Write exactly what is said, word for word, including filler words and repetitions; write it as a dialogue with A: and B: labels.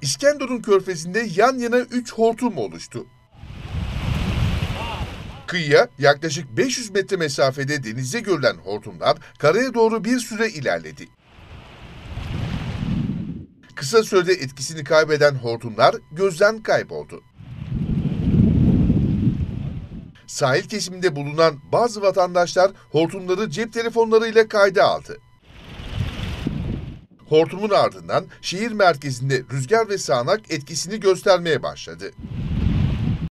A: İskenderun Körfezi'nde yan yana üç hortum oluştu. Kıyıya yaklaşık beş yüz metre mesafede denizde görülen hortumlar karaya doğru bir süre ilerledi. Kısa sürede etkisini kaybeden hortumlar gözden kayboldu. Sahil kesiminde bulunan bazı vatandaşlar hortumları cep telefonlarıyla kayda aldı. Hortumun ardından şehir merkezinde rüzgar ve sağanak etkisini göstermeye başladı.